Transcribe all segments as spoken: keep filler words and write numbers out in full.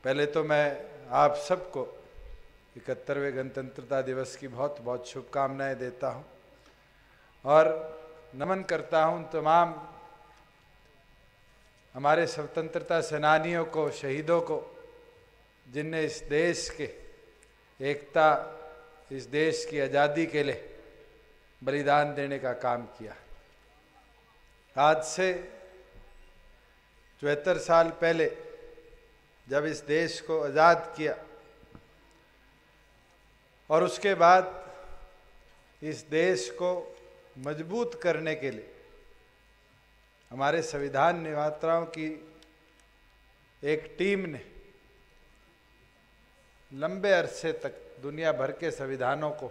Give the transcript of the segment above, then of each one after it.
पहले तो मैं आप सबको इकहत्तरवें गणतंत्रता दिवस की बहुत बहुत शुभकामनाएं देता हूं और नमन करता हूं तमाम हमारे स्वतंत्रता सेनानियों को, शहीदों को, जिनने इस देश के एकता, इस देश की आज़ादी के लिए बलिदान देने का काम किया। आज से चौहत्तर साल पहले जब इस देश को आज़ाद किया और उसके बाद इस देश को मजबूत करने के लिए हमारे संविधान निर्माताओं की एक टीम ने लंबे अरसे तक दुनिया भर के संविधानों को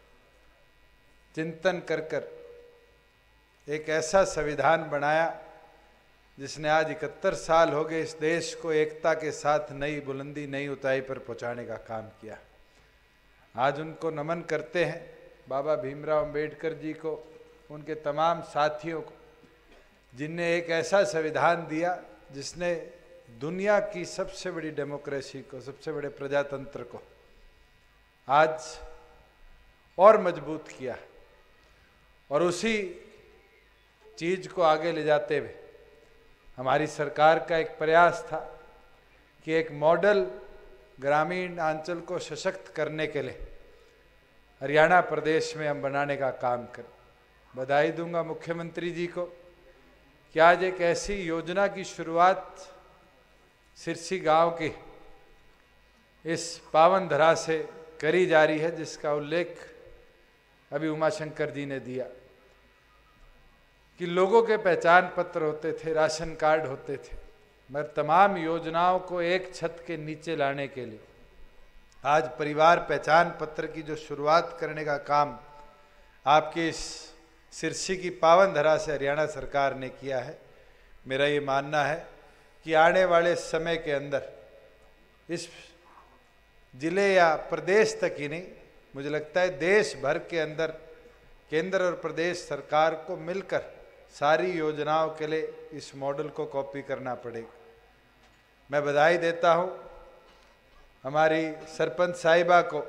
चिंतन कर कर एक ऐसा संविधान बनाया जिसने आज इकहत्तर साल हो गए इस देश को एकता के साथ नई बुलंदी, नई ऊंचाई पर पहुंचाने का काम किया। आज उनको नमन करते हैं, बाबा भीमराव अंबेडकर जी को, उनके तमाम साथियों को, जिनने एक ऐसा संविधान दिया जिसने दुनिया की सबसे बड़ी डेमोक्रेसी को, सबसे बड़े प्रजातंत्र को आज और मजबूत किया। और उसी चीज को आगे ले जाते हुए हमारी सरकार का एक प्रयास था कि एक मॉडल ग्रामीण अंचल को सशक्त करने के लिए हरियाणा प्रदेश में हम बनाने का काम करें। बधाई दूंगा मुख्यमंत्री जी को कि आज एक ऐसी योजना की शुरुआत सिरसी गांव की इस पावन धरा से करी जा रही है, जिसका उल्लेख अभी उमाशंकर जी ने दिया कि लोगों के पहचान पत्र होते थे, राशन कार्ड होते थे, मगर तमाम योजनाओं को एक छत के नीचे लाने के लिए आज परिवार पहचान पत्र की जो शुरुआत करने का काम आपके इस सिरसी की पावन धरा से हरियाणा सरकार ने किया है। मेरा ये मानना है कि आने वाले समय के अंदर इस जिले या प्रदेश तक ही नहीं, मुझे लगता है देश भर के अंदर केंद्र और प्रदेश सरकार को मिलकर सारी योजनाओं के लिए इस मॉडल को कॉपी करना पड़ेगा। मैं बधाई देता हूं हमारी सरपंच साहिबा को,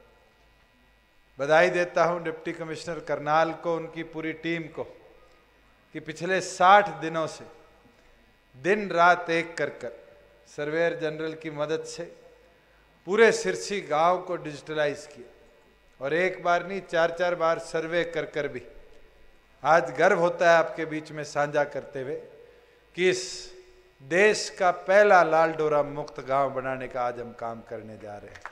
बधाई देता हूं डिप्टी कमिश्नर करनाल को, उनकी पूरी टीम को कि पिछले साठ दिनों से दिन रात एक कर कर सर्वेयर जनरल की मदद से पूरे सिरसी गांव को डिजिटलाइज किया और एक बार नहीं चार चार बार सर्वे कर कर भी आज गर्व होता है आपके बीच में साझा करते हुए कि इस देश का पहला लाल डोरा मुक्त गांव बनाने का आज हम काम करने जा रहे हैं।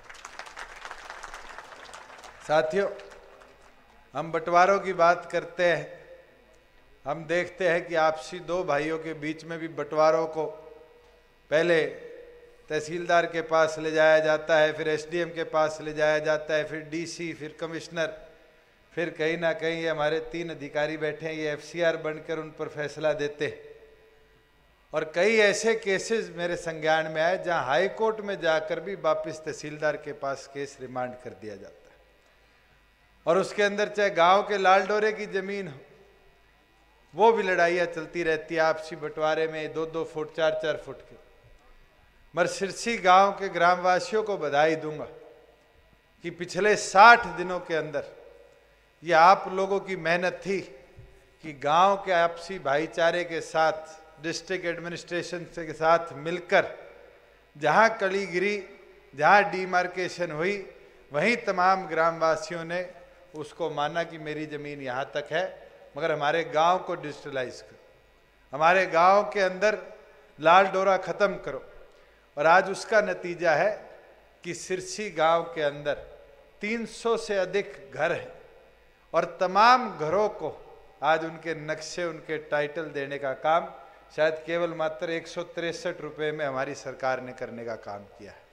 साथियों, हम बंटवारों की बात करते हैं, हम देखते हैं कि आपसी दो भाइयों के बीच में भी बंटवारों को पहले तहसीलदार के पास ले जाया जाता है, फिर एसडीएम के पास ले जाया जाता है, फिर डीसी, फिर कमिश्नर, फिर कहीं ना कहीं ये हमारे तीन अधिकारी बैठे हैं, ये एफसीआर बनकर उन पर फैसला देते हैं। और कई ऐसे केसेस मेरे संज्ञान में आए जहां हाई कोर्ट में जाकर भी वापस तहसीलदार के पास केस रिमांड कर दिया जाता है और उसके अंदर चाहे गांव के लाल डोरे की जमीन हो, वो भी लड़ाइयाँ चलती रहती है आपसी बंटवारे में, दो दो फुट चार चार फुट के। मगर सिरसी गांव के ग्रामवासियों को बधाई दूंगा कि पिछले साठ दिनों के अंदर ये आप लोगों की मेहनत थी कि गांव के आपसी भाईचारे के साथ, डिस्ट्रिक्ट एडमिनिस्ट्रेशन के साथ मिलकर जहां कड़ी गिरी, जहां डिमार्केशन हुई, वहीं तमाम ग्रामवासियों ने उसको माना कि मेरी जमीन यहां तक है, मगर हमारे गांव को डिजिटलाइज करो, हमारे गांव के अंदर लाल डोरा खत्म करो। और आज उसका नतीजा है कि सिरसी गांव के अंदर तीन सौ से अधिक घर हैं और तमाम घरों को आज उनके नक्शे, उनके टाइटल देने का काम शायद केवल मात्र एक सौ तिरसठ रुपये में हमारी सरकार ने करने का काम किया है।